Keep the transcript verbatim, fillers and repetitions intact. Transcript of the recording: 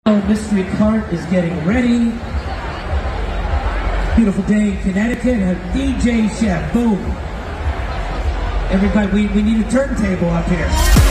Mystery cart is getting ready. Beautiful day in Connecticut. A D J chef. Boom. Everybody, we, we need a turntable up here.